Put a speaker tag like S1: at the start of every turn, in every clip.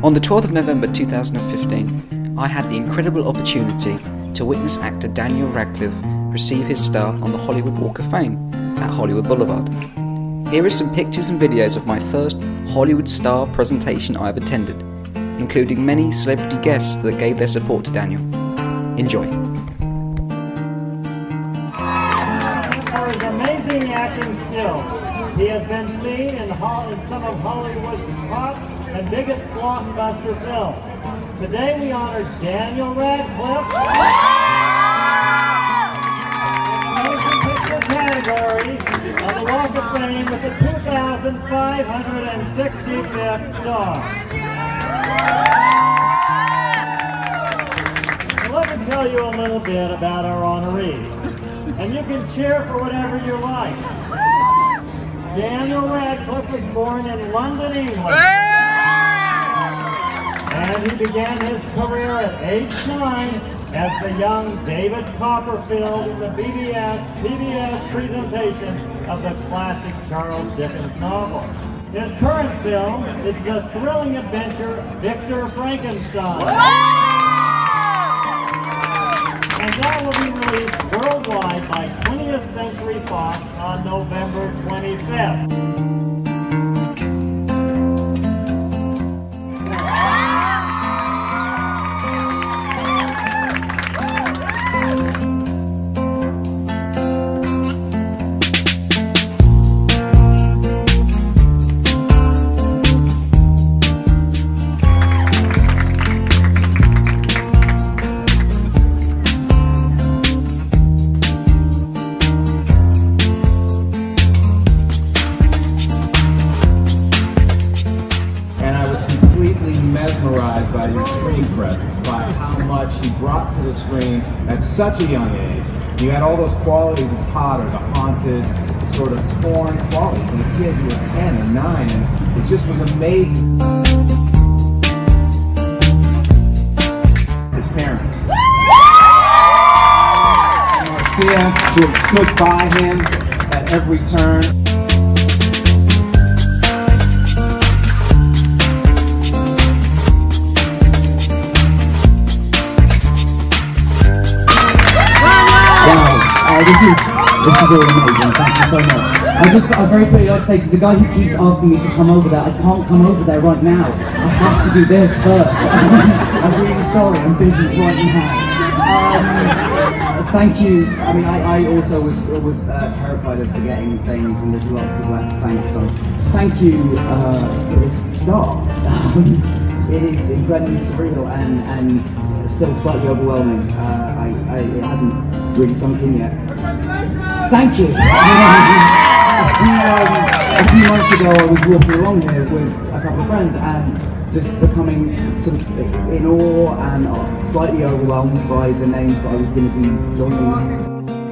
S1: On the 12th of November 2015, I had the incredible opportunity to witness actor Daniel Radcliffe receive his star on the Hollywood Walk of Fame at Hollywood Boulevard. Here are some pictures and videos of my first Hollywood star presentation I have attended, including many celebrity guests that gave their support to Daniel. Enjoy.
S2: For his amazing acting skills, he has been seen in some of Hollywood's top and biggest blockbuster films. Today we honor Daniel Radcliffe in the motion picture category on the Walk of Fame with the 2,565th star. I'd love to tell you a little bit about our honoree, and you can cheer for whatever you like. Daniel Radcliffe was born in London, England, and he began his career at age 9 as the young David Copperfield in the PBS presentation of the classic Charles Dickens novel. His current film is the thrilling adventure Victor Frankenstein. And that will be released worldwide by 20th Century Fox on November 25th.
S3: Mesmerized by your screen presence, by how much he brought to the screen at such a young age. You had all those qualities of Potter, the haunted, sort of torn qualities in a kid who was 10 or 9, and it just was amazing. His parents. Marcia, who had stood by him at every turn.
S4: This is all amazing, thank you so much. I'm very clearly like to say to the guy who keeps asking me to come over there, I can't come over there right now. I have to do this first. I'm really sorry, I'm busy right now. Thank you. I mean, I also was terrified of forgetting things, and there's a lot of people I have to thank, so thank you for this start. It is incredibly surreal and still slightly overwhelming. It hasn't really sunk in yet. Thank you! A few months ago I was walking along here with a couple of friends and just becoming sort of in awe and slightly overwhelmed by the names that I was going to be joining.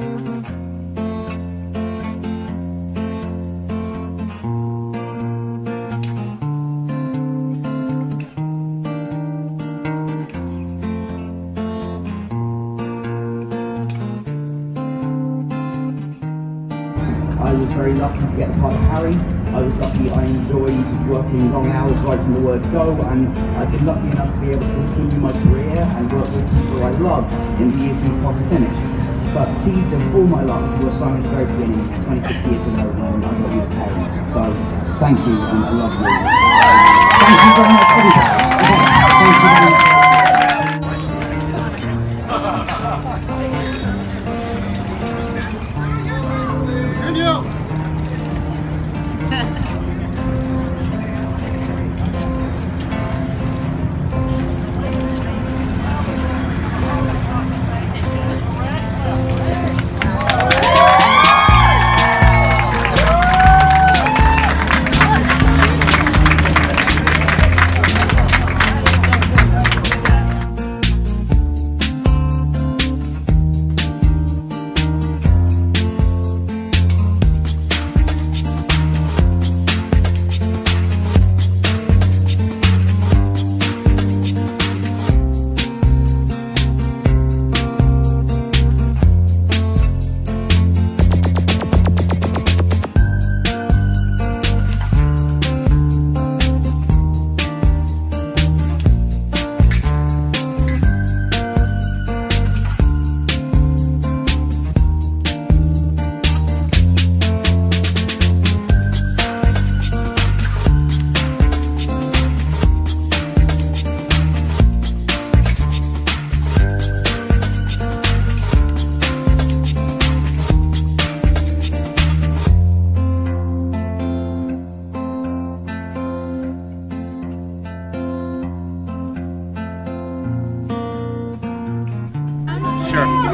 S4: I was very lucky to get the part of Harry. I was lucky I enjoyed working long hours right from the word go, and I've been lucky enough to be able to continue my career and work with people I love in the years since Potter finished. But seeds of all my love were sown at the very beginning, 26 years ago when I got used parents. So thank you, and I love you. Thank you very much, everybody. Thank you very much.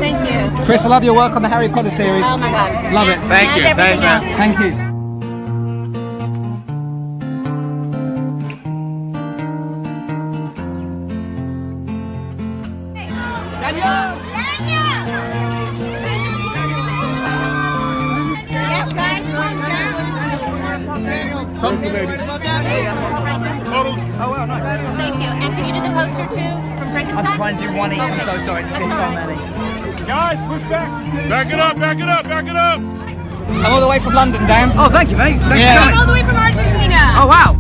S5: Thank you.
S1: Chris, I love your work on the Harry Potter series.
S5: Oh my God.
S1: Love it.
S6: Thank you. Thanks, man.
S1: Thank you.
S5: Yes, guys, one down.
S7: Oh, well, nice.
S5: Thank you. And can you do the poster too from Frankenstein?
S7: I'm trying to do one each. I'm so sorry. There's so many.
S6: Guys, push back. Back it up, back it up, back it up.
S1: I'm all the way from London, Dan.
S7: Oh, thank you, mate. Thanks for
S5: I'm
S7: coming.
S5: all the way from Argentina.
S7: Oh, wow.